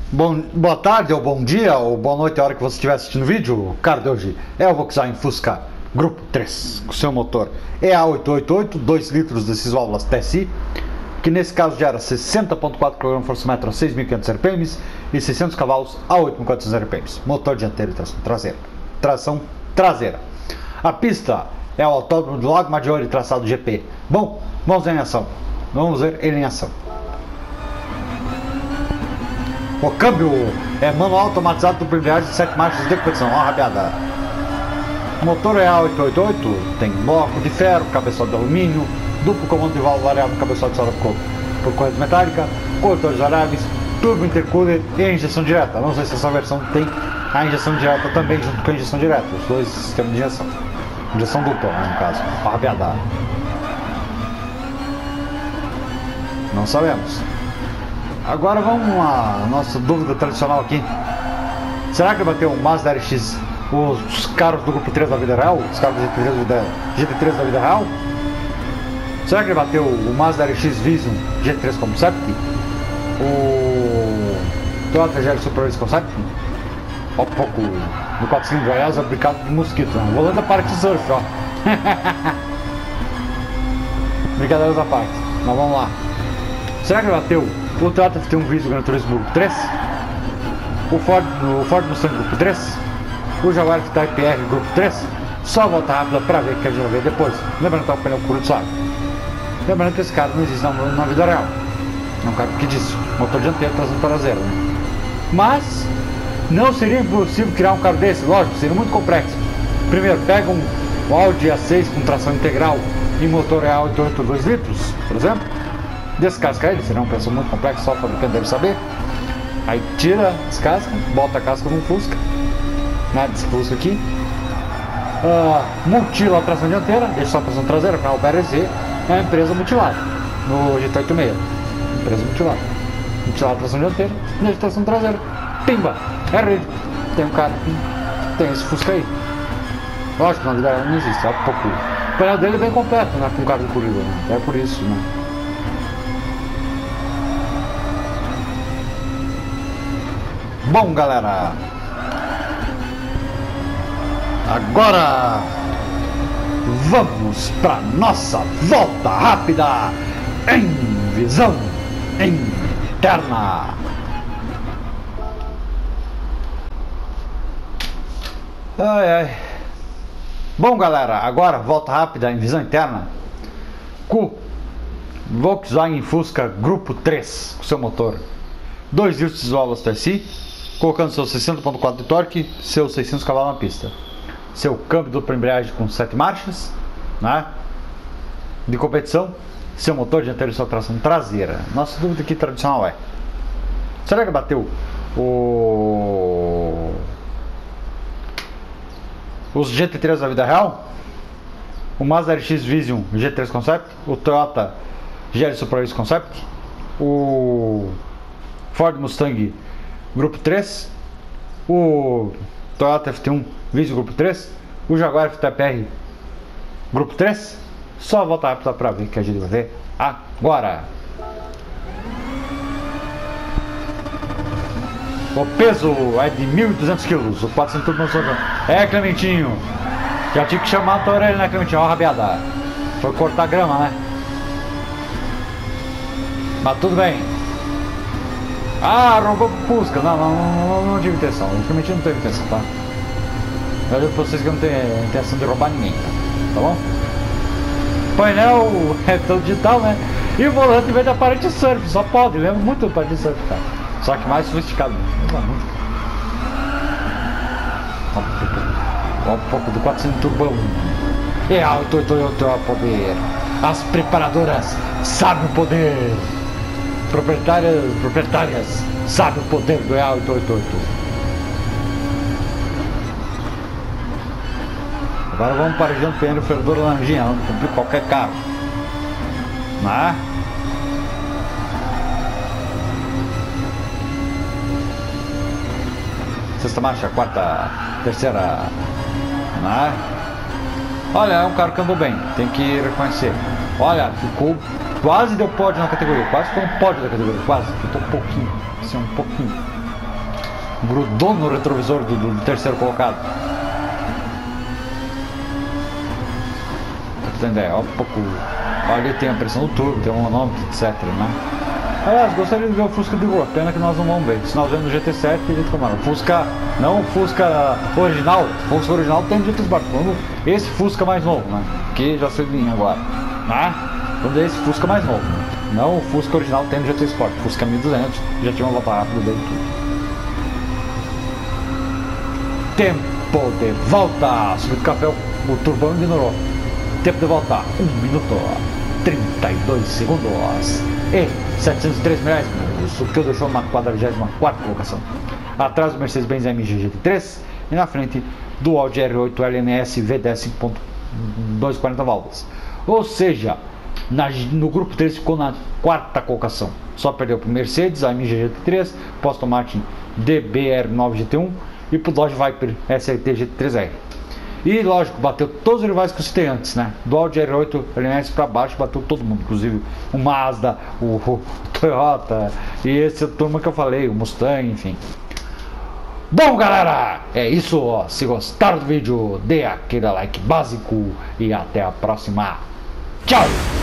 Boa tarde, ou bom dia, ou boa noite a hora que você estiver assistindo o vídeo. O cara de hoje é o Volkswagen Fusca Grupo 3, com seu motor EA888, 2 litros desses válvulas TSI, que nesse caso gera 60.4 kgfm a 6.500 RPM e 600 cavalos a 8.400 RPM. Motor dianteiro e tração traseira. Tração traseira. A pista é o Autódromo de Lago Maggiore, traçado GP. Bom, vamos ver em ação. Vamos ver ele em ação. O câmbio é manual automatizado dupla embreagem de 7 marchas de competição. Ó, rabiada. O motor é A888, tem bloco de ferro, cabeçote de alumínio, duplo comando de válvula variável, cabeçote de solda por corrente metálica, coletores variáveis, turbo intercooler e injeção direta. Não sei se essa versão tem a injeção direta também junto com a injeção direta, os dois sistemas de injeção. Injeção dupla, né, no caso. Ó, rabiada. Não sabemos. Agora vamos à nossa dúvida tradicional aqui. Será que vai ter um Mazda RX, os carros do Grupo 3 da vida real? Os carros do GT3 da vida real? Será que ele vai ter o Mazda RX Vision GT3 Concept? O Toyota GR Super Race Concept? Ó, pouco do 4 cilindros, aliás, é brincado de mosquito, né? Volando da parte de surf, ó. Brincadeiras da parte. Mas vamos lá. Será que ele vai ter o Toyota tem um Vision Gran Turismo Grupo 3, o Ford Mustang Grupo 3, o Jaguar Type R Grupo 3, só volta rápida para ver que a gente vai ver depois. Lembrando que é um pneu puro de suave. Lembrando que esse carro não existe na vida real. É um carro que disse, motor dianteiro, tração traseira, né? Mas não seria impossível criar um carro desse, lógico, seria muito complexo. Primeiro, pega um Audi A6 com tração integral e motor EA888 2 litros, por exemplo. Descasca ele, seria uma peça muito complexa, só o fabricante deve saber. Aí tira, descasca, bota a casca no Fusca, né, desse Fusca aqui. Mutila a tração dianteira, deixa só a tração traseira, afinal o BRZ é uma empresa mutilada, no GT86, empresa mutilada. Mutilar a tração dianteira, deixa a tração traseira, pimba, é rede. Tem um cara que tem esse Fusca aí. Lógico que na vida não existe, é pouco. O painel dele é bem completo, né, com carro de corrida, né? É por isso, né. Bom, galera, agora vamos para nossa volta rápida em visão interna. Bom, galera, agora volta rápida em visão interna com Volkswagen Fusca Grupo 3, com seu motor 2 litros de válvulas TSI, colocando seus 60.4 de torque, seus 600 cavalos na pista, seu câmbio dupla embreagem com 7 marchas, né, de competição, seu motor dianteiro e sua tração traseira. Nossa dúvida aqui tradicional é: será que bateu os GT3 da vida real? O Mazda RX Vision GT3 Concept, o Toyota GR Super Race Concept, o Ford Mustang Grupo 3, o Toyota FT1 Vision Grupo 3, o Jaguar Type R Grupo 3? Só volta rápida para ver que a gente vai ver agora. O peso é de 1.200 kg, o 400 turbo não sobrou. É, Clementinho, já tinha que chamar a tua orelha, né, Clementinho? Ó, rabiada, foi cortar grama, né? Mas tudo bem. Roubou pro Fusca. Não tive intenção. Realmente não teve intenção, tá? Eu digo pra vocês que eu não tenho intenção de roubar ninguém, tá bom? O painel é todo digital, né? E o volante vem da parede de surf, só pode, lembra muito do parede de surf, cara. Só que mais sofisticado. Olha um pouco do 400 turbão. É A888 poder. As preparadoras sabem o poder. Proprietárias sabem o poder do EA888. Agora vamos para o Jean Pierre Ferrador Laranjinha, vamos cumprir qualquer carro, né? Sexta marcha, quarta, terceira, né? Olha, é um carro que andou bem, tem que reconhecer. Olha, ficou, quase deu pódio na categoria, quase foi um pódio da categoria, quase, ficou um pouquinho, assim, um pouquinho. grudou no retrovisor do terceiro colocado. Pra tu ter ideia, ó, um pouco. Ali tem a pressão do turbo, tem um manômetro, etc, né? Aliás, gostaria de ver o Fusca de rua, pena que nós não vamos ver. Se nós vemos no GT7, a gente comanda. Fusca, não o Fusca original, o Fusca original tem no GT Sport. Esse Fusca mais novo, né? Que já sei linha agora, né? Quando esse Fusca mais novo, não o Fusca original tem no GT Sport. Fusca 1200, já tinha uma volta rápida dele tudo. Tempo de volta! Subiu do café, o turbão ignorou. Tempo de volta, 1 minuto, 32 segundos e 703 reais. Isso que deixou uma 44ª colocação. Atrás do Mercedes-Benz AMG GT3 e na frente do Audi R8 LNS V10 5.240 válvulas. Ou seja, no grupo 3 ficou na 4ª colocação. Só perdeu para o Mercedes AMG GT3, para o Aston Martin DBR9 GT1 e para o Dodge Viper SRT GT3R. E lógico, bateu todos os rivais que eu citei antes, né? Do Audi R8 LNS pra baixo, bateu todo mundo, inclusive o Mazda, o Toyota e esse turma que eu falei, o Mustang, enfim. Bom, galera, é isso, ó. Se gostaram do vídeo, dê aquele like básico e até a próxima. Tchau!